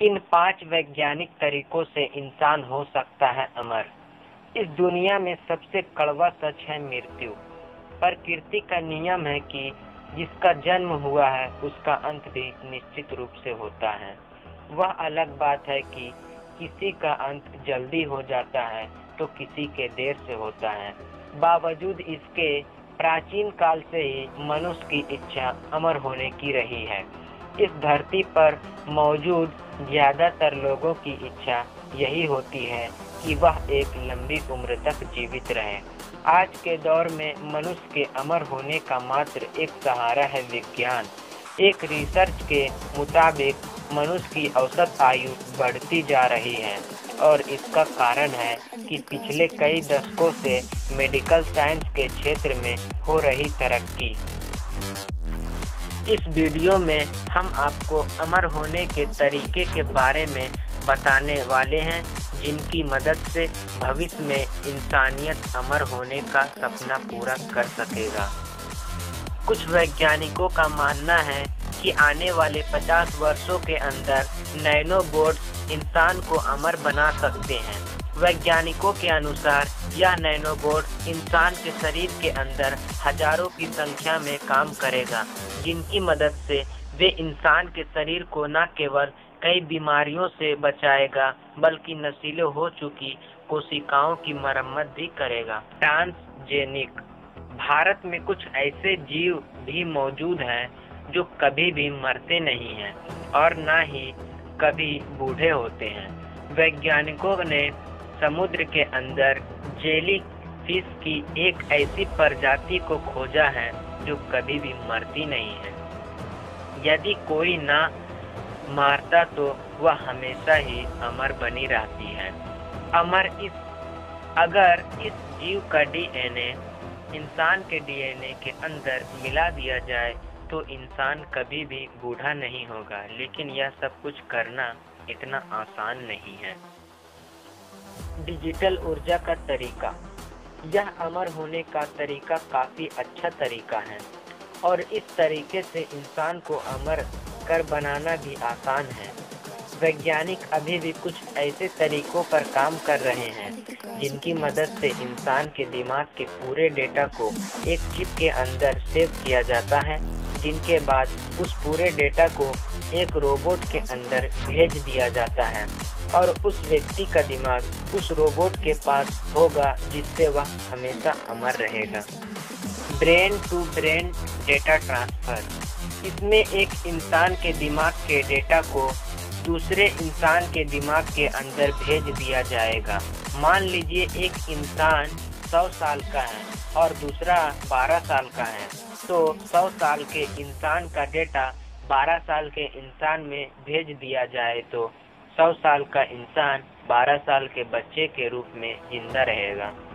इन 5 वैज्ञानिक तरीकों से इंसान हो सकता है अमर। इस दुनिया में सबसे कड़वा सच है मृत्यु। प्रकृति का नियम है कि जिसका जन्म हुआ है उसका अंत भी निश्चित रूप से होता है। वह अलग बात है कि किसी का अंत जल्दी हो जाता है तो किसी के देर से होता है। बावजूद इसके प्राचीन काल से ही मनुष्य की इच्छा अमर होने की रही है। इस धरती पर मौजूद ज्यादातर लोगों की इच्छा यही होती है कि वह एक लंबी उम्र तक जीवित रहे। आज के दौर में मनुष्य के अमर होने का मात्र एक सहारा है विज्ञान। एक रिसर्च के मुताबिक मनुष्य की औसत आयु बढ़ती जा रही है और इसका कारण है कि पिछले कई दशकों से मेडिकल साइंस के क्षेत्र में हो रही तरक्की। इस वीडियो में हम आपको अमर होने के तरीके के बारे में बताने वाले हैं, जिनकी मदद से भविष्य में इंसानियत अमर होने का सपना पूरा कर सकेगा। कुछ वैज्ञानिकों का मानना है कि आने वाले 50 वर्षों के अंदर नैनोबोट्स इंसान को अमर बना सकते हैं। वैज्ञानिकों के अनुसार यह नैनोबोट इंसान के शरीर के अंदर हजारों की संख्या में काम करेगा, जिनकी मदद से वे इंसान के शरीर को न केवल कई बीमारियों से बचाएगा बल्कि नशीले हो चुकी कोशिकाओं की मरम्मत भी करेगा। ट्रांसजेनिक। भारत में कुछ ऐसे जीव भी मौजूद हैं जो कभी भी मरते नहीं हैं और न ही कभी बूढ़े होते हैं। वैज्ञानिकों ने समुद्र के अंदर जेली फिश की एक ऐसी प्रजाति को खोजा है जो कभी भी मरती नहीं है। यदि कोई ना मारता तो वह हमेशा ही अमर बनी रहती है। अगर इस जीव का डीएनए इंसान के डीएनए के अंदर मिला दिया जाए तो इंसान कभी भी बूढ़ा नहीं होगा, लेकिन यह सब कुछ करना इतना आसान नहीं है। डिजिटल ऊर्जा का तरीका। यह अमर होने का तरीका काफी अच्छा तरीका है और इस तरीके से इंसान को अमर कर बनाना भी आसान है। वैज्ञानिक अभी भी कुछ ऐसे तरीकों पर काम कर रहे हैं जिनकी मदद से इंसान के दिमाग के पूरे डेटा को एक चिप के अंदर सेव किया जाता है, जिनके बाद उस पूरे डेटा को एक रोबोट के अंदर भेज दिया जाता है और उस व्यक्ति का दिमाग उस रोबोट के पास होगा, जिससे वह हमेशा अमर रहेगा। Brain to brain data transfer. इसमें एक इंसान के दिमाग के डेटा को दूसरे इंसान के दिमाग के अंदर भेज दिया जाएगा। मान लीजिए एक इंसान 100 साल का है और दूसरा 12 साल का है, तो 100 साल के इंसान का डेटा 12 साल के इंसान में भेज दिया जाए तो 100 साल का इंसान 12 साल के बच्चे के रूप में जिंदा रहेगा।